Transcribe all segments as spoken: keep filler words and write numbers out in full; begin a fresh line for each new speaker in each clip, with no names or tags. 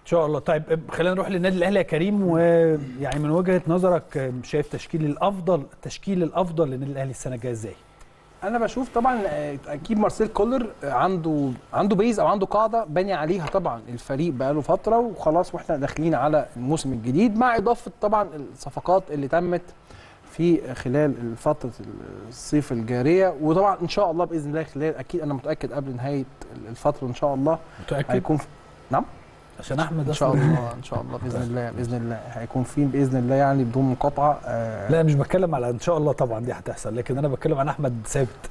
شاء الله. طيب خلينا نروح للنادي الاهلي يا كريم، ويعني من وجهه نظرك شايف تشكيل الافضل التشكيل الافضل للنادي الاهلي السنه الجايه ازاي؟
انا بشوف طبعا اكيد مارسيل كولر عنده عنده بيز او عنده قاعده باني عليها طبعا الفريق بقاله فتره وخلاص، واحنا داخلين على الموسم الجديد مع اضافه طبعا الصفقات اللي تمت في خلال فتره الصيف الجاريه، وطبعا ان شاء الله باذن الله خلال اكيد انا متاكد قبل نهايه الفتره ان شاء الله
متاكد
هيكون في... نعم
عشان احمد
ان شاء الله ان شاء الله باذن الله باذن الله هيكون في باذن الله يعني بدون مقاطعه. آه
لا مش بتكلم على ان شاء الله طبعا دي هتحصل، لكن انا بتكلم عن احمد ثابت.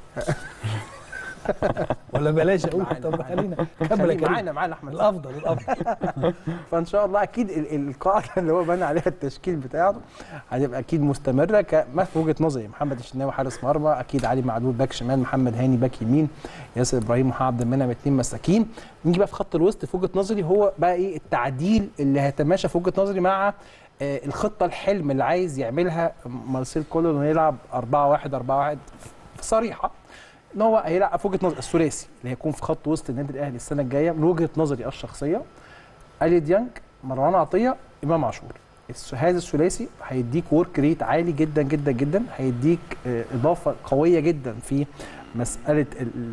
ولا بلاش اقول. طب خلينا كمل
معانا معانا احمد
الافضل الافضل.
فان شاء الله اكيد القاعده اللي هو بنى عليها التشكيل بتاعه هتبقى اكيد مستمره. كما في وجهه نظري محمد الشناوي حارس مرمى، اكيد علي معلول باك شمال، محمد هاني باك يمين، ياسر ابراهيم ومحمد عبد المنعم اثنين مساكين. نيجي بقى في خط الوسط في وجهه نظري هو بقى ايه التعديل اللي هيتماشى في وجهه نظري مع آه الخطه الحلم اللي عايز يعملها مارسيل كولر انه يلعب أربعة واحد أربعة واحد صريحه، ان هو هيلعب في وجهه نظر الثلاثي اللي هيكون في خط وسط النادي الاهلي السنه الجايه من وجهه نظري الشخصيه اليو ديانج، مروان عطيه، امام عاشور. هذا الثلاثي هيديك ورك ريت عالي جدا جدا جدا، هيديك اضافه قويه جدا في مساله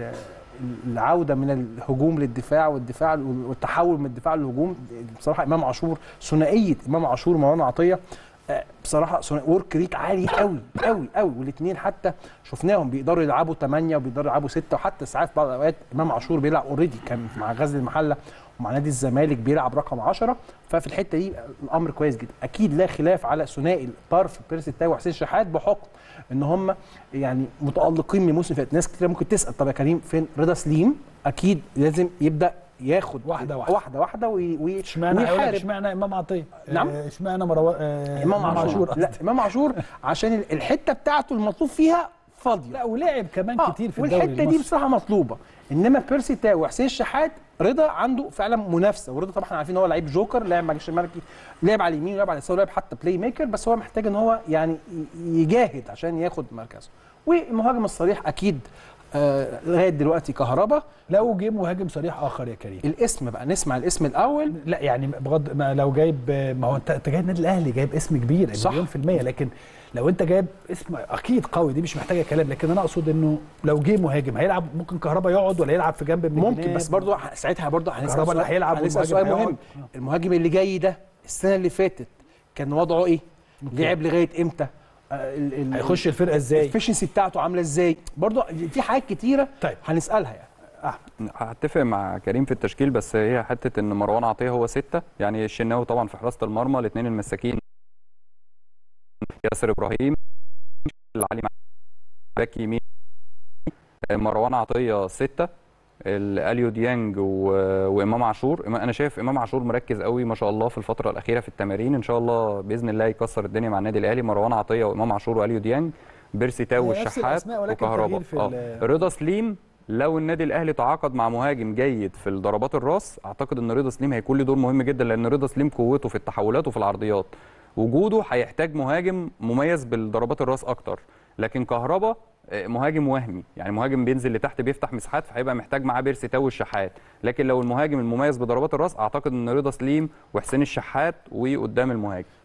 العوده من الهجوم للدفاع والدفاع والتحول من الدفاع للهجوم. بصراحه امام عاشور ثنائيه امام عاشور ومروان عطيه بصراحه ورك ريت عالي قوي قوي قوي، والاثنين حتى شفناهم بيقدروا يلعبوا ثمانية وبيقدروا يلعبوا ستة، وحتى ساعات في بعض الاوقات امام عاشور بيلعب اوريدي كان مع غزل المحله ومع نادي الزمالك بيلعب رقم عشرة، ففي الحته دي الامر كويس جدا. اكيد لا خلاف على ثنائي الطرف بيرسي تاو وحسين شحات بحكم ان هم يعني متالقين من الموسم اللي فات. ناس كتير ممكن تسال طب يا كريم فين رضا سليم؟ اكيد لازم يبدا ياخد
واحده واحده
واحده واحده
ويحارب. اشمعنى امام عطيه؟
نعم
اشمعنى مروان آه
امام عاشور؟ لا امام عاشور عشان الحته بتاعته المطلوب فيها فاضيه.
لا ولعب كمان آه كتير في الدوري
والحته المصري. دي بصراحه مطلوبه. انما بيرسي تاو وحسين الشحات رضا عنده فعلا منافسه، ورضا طبعا احنا عارفين ان هو لعيب جوكر، لاعب مع الملكي، لعب على اليمين ولعب على اليسار ولعب حتى بلاي ميكر، بس هو محتاج ان هو يعني يجاهد عشان ياخد مركزه. والمهاجم الصريح اكيد آه لغايه دلوقتي كهربا.
لو جه مهاجم صريح اخر يا كريم
الاسم بقى نسمع الاسم الاول.
لا يعني بغض ما لو جايب، ما هو انت انت جايب النادي الاهلي جايب اسم كبير مليون في الميه، لكن لو انت جايب اسم اكيد قوي دي مش محتاجه كلام، لكن انا اقصد انه لو جه مهاجم هيلعب ممكن كهربا يقعد ولا يلعب في جنب من
ممكن، بس برضه ساعتها برضه
كهربا اللي هيلعب.
هنسال سؤال مهم، المهاجم اللي جاي ده السنه اللي فاتت كان وضعه ايه؟ لعب لغايه امتى؟
هيخش الفرقه ازاي؟
الافشنسي بتاعته عامله ازاي؟ برضه في حاجات كتيره
طيب
هنسالها يعني.
احمد هتفق مع كريم في التشكيل، بس هي حته ان مروان عطيه هو سته، يعني الشناوي طبعا في حراسه المرمى، الاثنين المساكين ياسر ابراهيم، علي باك يمين، مروان عطيه سته، اليو ديانج وامام عاشور. انا شايف امام عاشور مركز قوي ما شاء الله في الفتره الاخيره في التمارين، ان شاء الله باذن الله يكسر الدنيا مع النادي الاهلي. مروان عطيه وامام عاشور واليو ديانج، بيرسي تاو والشحات وكهربا. اه رضا سليم لو النادي الاهلي تعاقد مع مهاجم جيد في ضربات الراس، اعتقد ان رضا سليم هيكون له دور مهم جدا، لان رضا سليم قوته في التحولات وفي العرضيات، وجوده هيحتاج مهاجم مميز بالضربات الراس اكتر. لكن كهربا مهاجم وهمي، يعني مهاجم بينزل لتحت بيفتح مساحات، فهيبقى محتاج معاه بيرسي تاو والشحات. لكن لو المهاجم المميز بضربات الراس اعتقد ان رضا سليم وحسين الشحات وقدام المهاجم.